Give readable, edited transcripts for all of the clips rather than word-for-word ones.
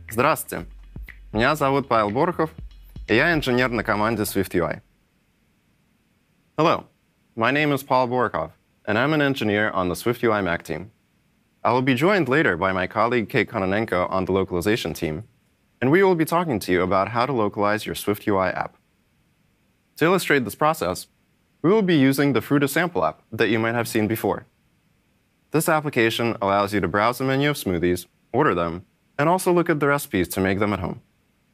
Здравствуйте. Меня зовут Павел Борохов, и я инженер на команде SwiftUI. Hello, my name is Paul Borokov, and I'm an engineer on the SwiftUI Mac team. I will be joined later by my colleague Kate Kononenko on the localization team, and we will be talking to you about how to localize your SwiftUI app. To illustrate this process, we will be using the Fruta sample app that you might have seen before. This application allows you to browse a menu of smoothies, order them, and also look at the recipes to make them at home.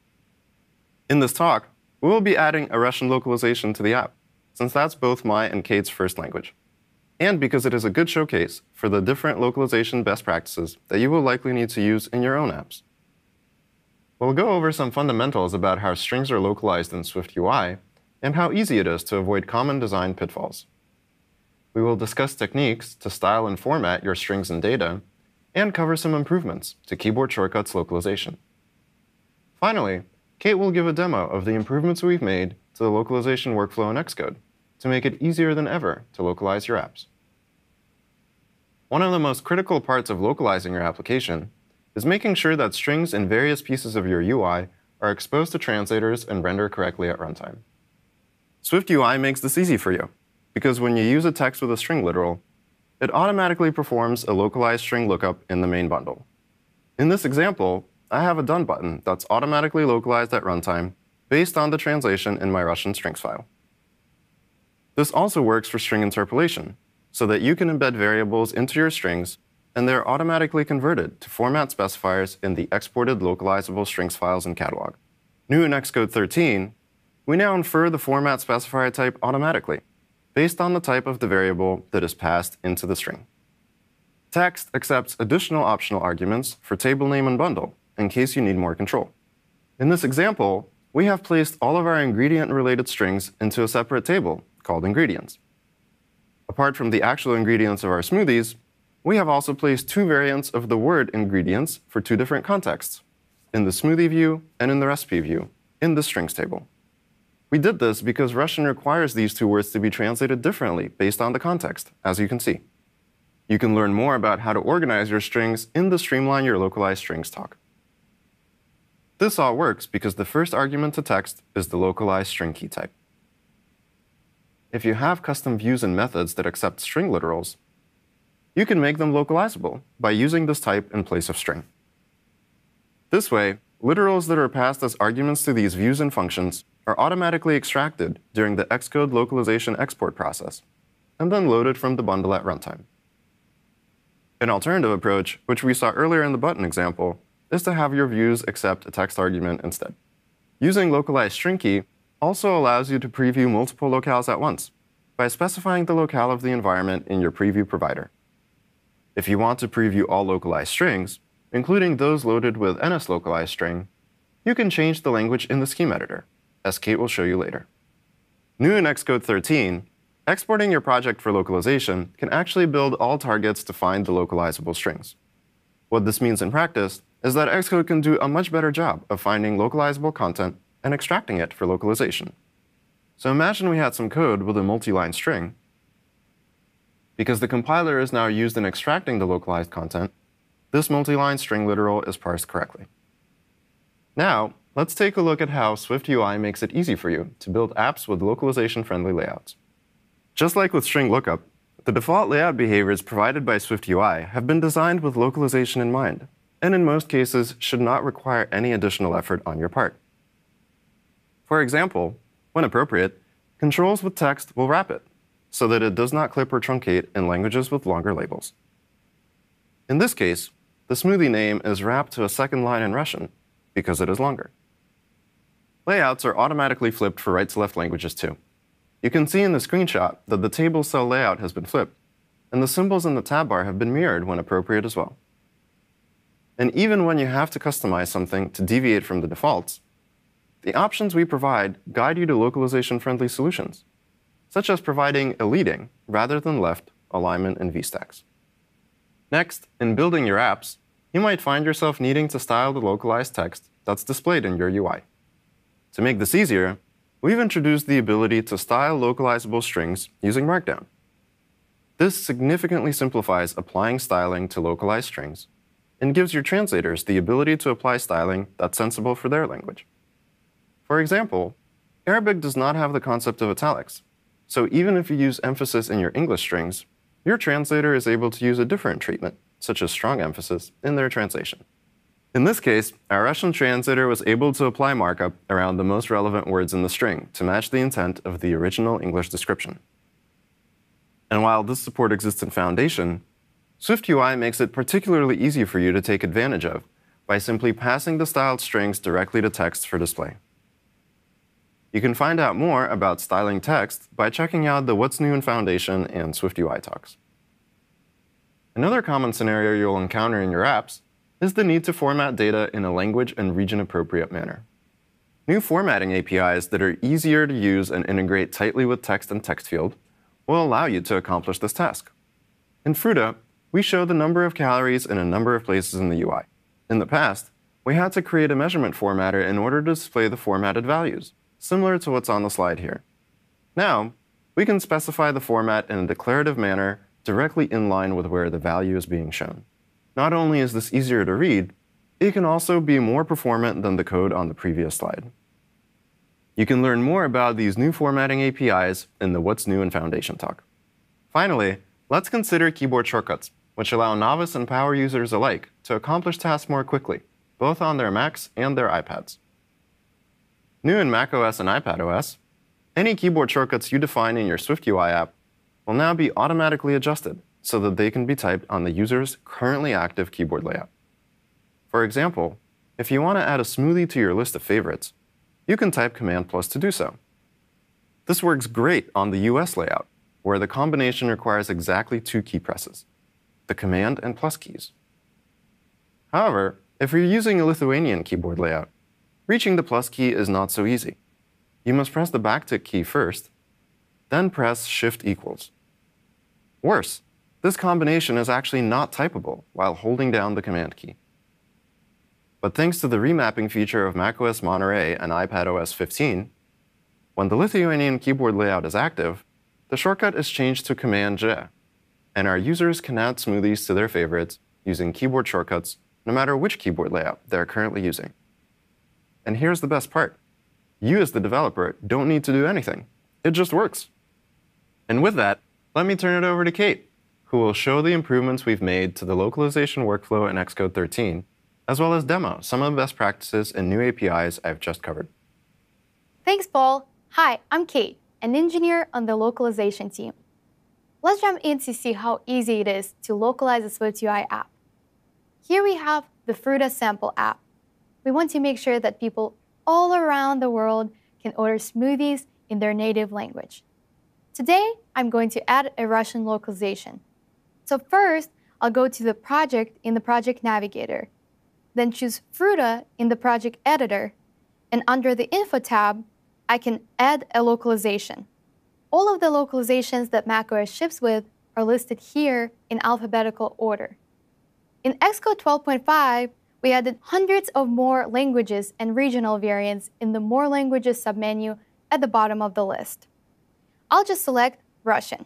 In this talk, we will be adding a Russian localization to the app, since that's both my and Kate's first language, and because it is a good showcase for the different localization best practices that you will likely need to use in your own apps. We'll go over some fundamentals about how strings are localized in SwiftUI and how easy it is to avoid common design pitfalls. We will discuss techniques to style and format your strings and data, and cover some improvements to keyboard shortcuts localization. Finally, Kate will give a demo of the improvements we've made to the localization workflow in Xcode to make it easier than ever to localize your apps. One of the most critical parts of localizing your application is making sure that strings in various pieces of your UI are exposed to translators and render correctly at runtime. SwiftUI makes this easy for you, because when you use a text with a string literal, it automatically performs a localized string lookup in the main bundle. In this example, I have a done button that's automatically localized at runtime based on the translation in my Russian strings file. This also works for string interpolation, so that you can embed variables into your strings, and they're automatically converted to format specifiers in the exported localizable strings files in catalog. New in Xcode 13, we now infer the format specifier type automatically, based on the type of the variable that is passed into the string. Text accepts additional optional arguments for table name and bundle, in case you need more control. In this example, we have placed all of our ingredient-related strings into a separate table called ingredients. Apart from the actual ingredients of our smoothies, we have also placed two variants of the word ingredients for two different contexts, in the smoothie view and in the recipe view, in the strings table. We did this because Russian requires these two words to be translated differently based on the context, as you can see. You can learn more about how to organize your strings in the Streamline Your Localized Strings talk. This all works because the first argument to text is the localized string key type. If you have custom views and methods that accept string literals, you can make them localizable by using this type in place of string. This way, literals that are passed as arguments to these views and functions are automatically extracted during the Xcode localization export process, and then loaded from the bundle at runtime. An alternative approach, which we saw earlier in the button example, is to have your views accept a text argument instead. Using localized string key also allows you to preview multiple locales at once by specifying the locale of the environment in your preview provider. If you want to preview all localized strings, including those loaded with NSLocalizeString, you can change the language in the scheme editor, as Kate will show you later. New in Xcode 13, exporting your project for localization can actually build all targets to find the localizable strings. What this means in practice is that Xcode can do a much better job of finding localizable content and extracting it for localization. So imagine we had some code with a multi-line string. Because the compiler is now used in extracting the localized content, this multi-line string literal is parsed correctly. Now, let's take a look at how SwiftUI makes it easy for you to build apps with localization-friendly layouts. Just like with string lookup, the default layout behaviors provided by SwiftUI have been designed with localization in mind, and in most cases should not require any additional effort on your part. For example, when appropriate, controls with text will wrap it, so that it does not clip or truncate in languages with longer labels. In this case, the smoothie name is wrapped to a second line in Russian, because it is longer. Layouts are automatically flipped for right-to-left languages too. You can see in the screenshot that the table cell layout has been flipped, and the symbols in the tab bar have been mirrored when appropriate as well. And even when you have to customize something to deviate from the defaults, the options we provide guide you to localization-friendly solutions, such as providing a leading rather than left alignment in VStacks. Next, in building your apps, you might find yourself needing to style the localized text that's displayed in your UI. To make this easier, we've introduced the ability to style localizable strings using Markdown. This significantly simplifies applying styling to localized strings and gives your translators the ability to apply styling that's sensible for their language. For example, Arabic does not have the concept of italics, so even if you use emphasis in your English strings, your translator is able to use a different treatment, such as strong emphasis, in their translation. In this case, our Russian translator was able to apply markup around the most relevant words in the string to match the intent of the original English description. And while this support exists in Foundation, SwiftUI makes it particularly easy for you to take advantage of by simply passing the styled strings directly to text for display. You can find out more about styling text by checking out the What's New in Foundation and SwiftUI talks. Another common scenario you'll encounter in your apps is the need to format data in a language and region-appropriate manner. New formatting APIs that are easier to use and integrate tightly with text and text field will allow you to accomplish this task. In Fruta, we show the number of calories in a number of places in the UI. In the past, we had to create a measurement formatter in order to display the formatted values, similar to what's on the slide here. Now, we can specify the format in a declarative manner directly in line with where the value is being shown. Not only is this easier to read, it can also be more performant than the code on the previous slide. You can learn more about these new formatting APIs in the What's New in Foundation talk. Finally, let's consider keyboard shortcuts, which allow novice and power users alike to accomplish tasks more quickly, both on their Macs and their iPads. New in macOS and iPadOS, any keyboard shortcuts you define in your SwiftUI app will now be automatically adjusted so that they can be typed on the user's currently active keyboard layout. For example, if you want to add a smoothie to your list of favorites, you can type Command+ to do so. This works great on the US layout, where the combination requires exactly 2 key presses, the Command and plus keys. However, if you're using a Lithuanian keyboard layout, reaching the plus key is not so easy. You must press the backtick key first, then press Shift equals. Worse, this combination is actually not typable while holding down the Command key. But thanks to the remapping feature of macOS Monterey and iPadOS 15, when the Lithuanian keyboard layout is active, the shortcut is changed to Command-J, and our users can add smoothies to their favorites using keyboard shortcuts no matter which keyboard layout they're currently using. And here's the best part. You as the developer don't need to do anything. It just works. And with that, let me turn it over to Kate, who will show the improvements we've made to the localization workflow in Xcode 13, as well as demo some of the best practices and new APIs I've just covered. Thanks, Paul. Hi, I'm Kate, an engineer on the localization team. Let's jump in to see how easy it is to localize a SwiftUI app. Here we have the Fruta sample app. We want to make sure that people all around the world can order smoothies in their native language. Today, I'm going to add a Russian localization. So first, I'll go to the project in the Project Navigator, then choose Fruta in the Project Editor, and under the Info tab, I can add a localization. All of the localizations that macOS ships with are listed here in alphabetical order. In Xcode 12.5, we added hundreds of more languages and regional variants in the More Languages submenu at the bottom of the list. I'll just select Russian.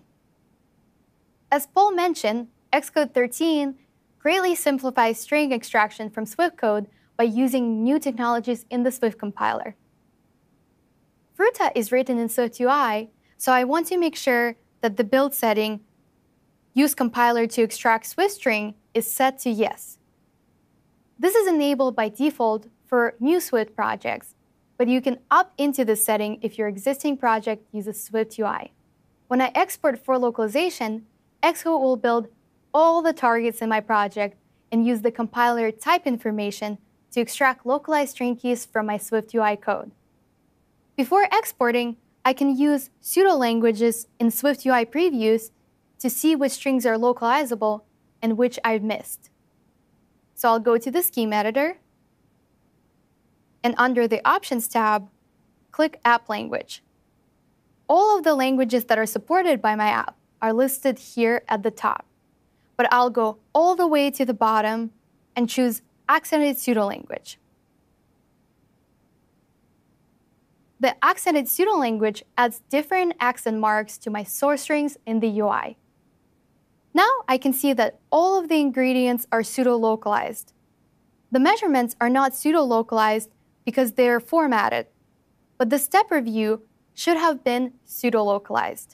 As Paul mentioned, Xcode 13 greatly simplifies string extraction from Swift code by using new technologies in the Swift compiler. Fruta is written in SwiftUI, so I want to make sure that the build setting, Use compiler to extract Swift string, is set to yes. This is enabled by default for new Swift projects, but you can opt into this setting if your existing project uses SwiftUI. When I export for localization, Xcode will build all the targets in my project and use the compiler type information to extract localized string keys from my SwiftUI code. Before exporting, I can use pseudo-languages in SwiftUI previews to see which strings are localizable and which I've missed. So I'll go to the Scheme Editor, and under the Options tab, click App Language. All of the languages that are supported by my app are listed here at the top, but I'll go all the way to the bottom and choose Accented Pseudo-Language. The accented pseudo-language adds different accent marks to my source strings in the UI. Now I can see that all of the ingredients are pseudo-localized. The measurements are not pseudo-localized because they are formatted, but the step review should have been pseudo-localized.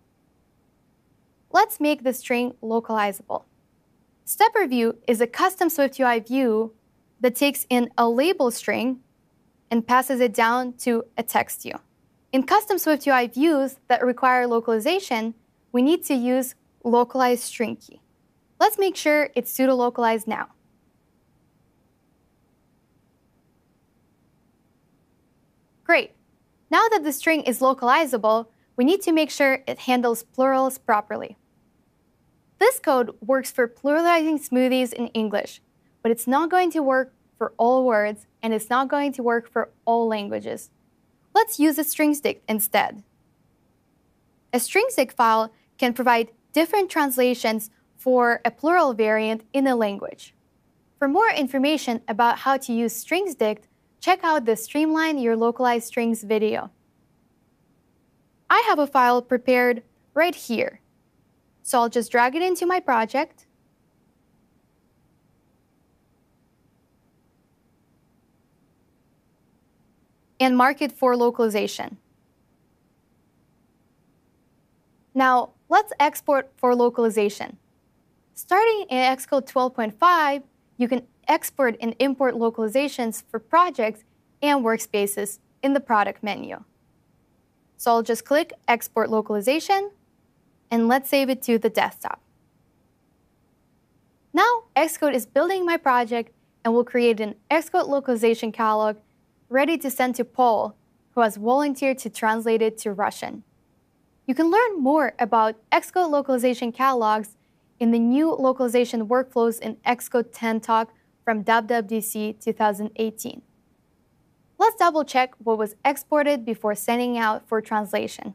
Let's make the string localizable. Step review is a custom SwiftUI view that takes in a label string and passes it down to a text view. In custom SwiftUI views that require localization, we need to use localize string key. Let's make sure it's pseudo-localized now. Great. Now that the string is localizable, we need to make sure it handles plurals properly. This code works for pluralizing smoothies in English, but it's not going to work for all words, and it's not going to work for all languages. Let's use a stringsdict instead. A stringsdict file can provide different translations for a plural variant in a language. For more information about how to use stringsdict, check out the Streamline Your Localized Strings video. I have a file prepared right here, so I'll just drag it into my project. And mark it for localization. Now, let's export for localization. Starting in Xcode 12.5, you can export and import localizations for projects and workspaces in the product menu. So I'll just click Export Localization, and let's save it to the desktop. Now, Xcode is building my project and will create an Xcode localization catalog ready to send to Paul, who has volunteered to translate it to Russian. You can learn more about Xcode localization catalogs in the new localization workflows in Xcode 10 talk from WWDC 2018. Let's double-check what was exported before sending out for translation.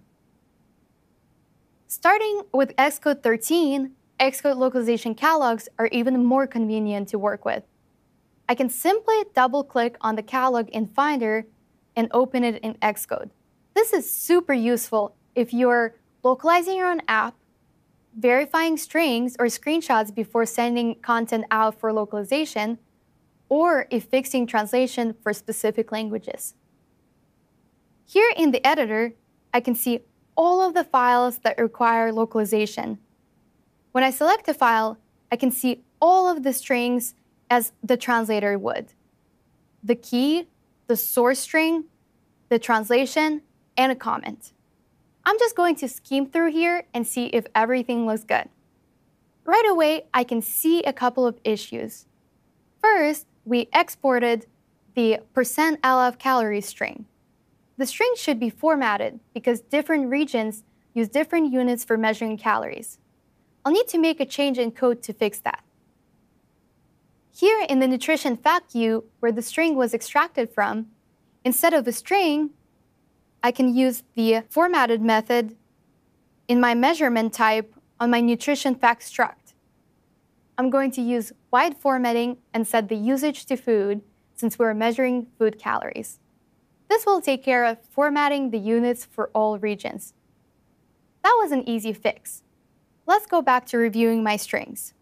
Starting with Xcode 13, Xcode localization catalogs are even more convenient to work with. I can simply double-click on the catalog in Finder and open it in Xcode. This is super useful if you're localizing your own app, verifying strings or screenshots before sending content out for localization, or if fixing translation for specific languages. Here in the editor, I can see all of the files that require localization. When I select a file, I can see all of the strings as the translator would: the key, the source string, the translation, and a comment. I'm just going to skim through here and see if everything looks good. Right away, I can see a couple of issues. First, we exported the %lf calories string. The string should be formatted because different regions use different units for measuring calories. I'll need to make a change in code to fix that. Here in the nutrition fact view, where the string was extracted from, instead of a string, I can use the formatted method in my measurement type on my nutrition fact struct. I'm going to use wide formatting and set the usage to food since we're measuring food calories. This will take care of formatting the units for all regions. That was an easy fix. Let's go back to reviewing my strings.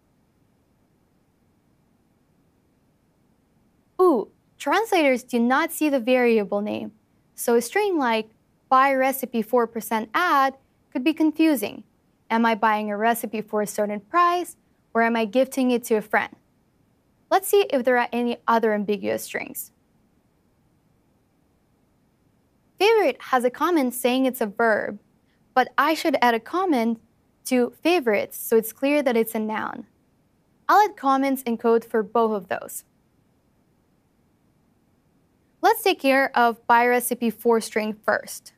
Ooh, translators do not see the variable name, so a string like buy recipe 4% add could be confusing. Am I buying a recipe for a certain price, or am I gifting it to a friend? Let's see if there are any other ambiguous strings. Favorite has a comment saying it's a verb, but I should add a comment to favorites so it's clear that it's a noun. I'll add comments in code for both of those. Let's take care of buy recipe for string first.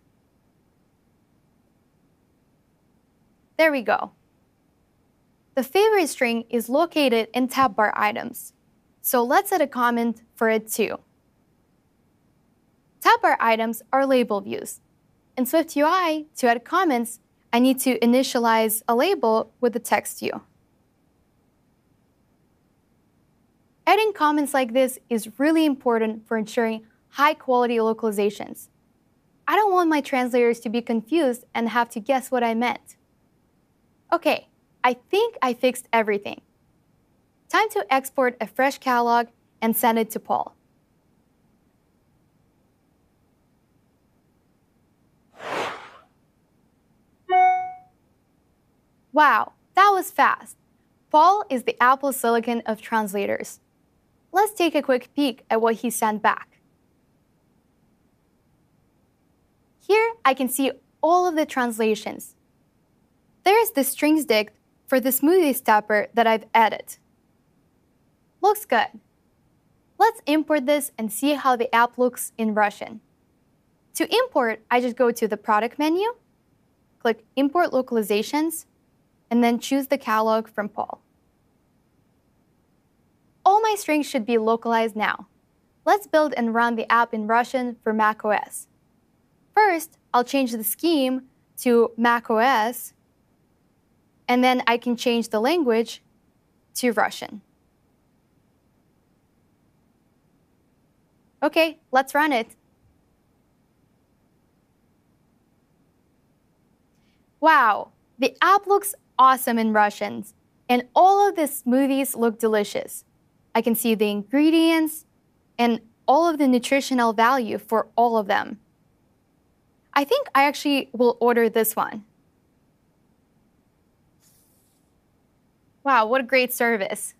There we go. The favorite string is located in tab bar items, so let's add a comment for it too. Tab bar items are label views. In SwiftUI, to add comments, I need to initialize a label with the text view. Adding comments like this is really important for ensuring high-quality localizations. I don't want my translators to be confused and have to guess what I meant. Okay, I think I fixed everything. Time to export a fresh catalog and send it to Paul. Wow, that was fast. Paul is the Apple silicon of translators. Let's take a quick peek at what he sent back. Here I can see all of the translations. There's the strings dict for the smoothie stepper that I've added. Looks good. Let's import this and see how the app looks in Russian. To import, I just go to the product menu, click Import Localizations, and then choose the catalog from Paul. All my strings should be localized now. Let's build and run the app in Russian for macOS. First, I'll change the scheme to macOS, and then I can change the language to Russian. Okay, let's run it. Wow, the app looks awesome in Russian, and all of the smoothies look delicious. I can see the ingredients and all of the nutritional value for all of them. I think I actually will order this one. Wow, what a great service.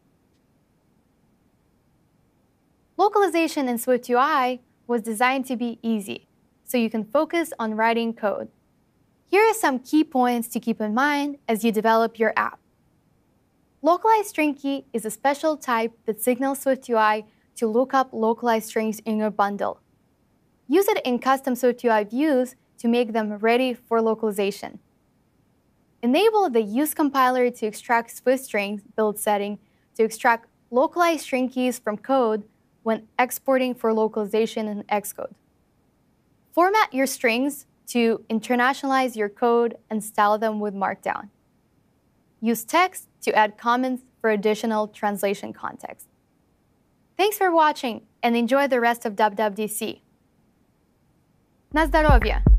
Localization in SwiftUI was designed to be easy, so you can focus on writing code. Here are some key points to keep in mind as you develop your app. Localized string key is a special type that signals SwiftUI to look up localized strings in your bundle. Use it in custom SwiftUI views to make them ready for localization. Enable the Use Compiler to extract Swift strings build setting to extract localized string keys from code when exporting for localization in Xcode. Format your strings to internationalize your code and style them with Markdown. Use text to add comments for additional translation context. Thanks for watching and enjoy the rest of WWDC. На здоровье!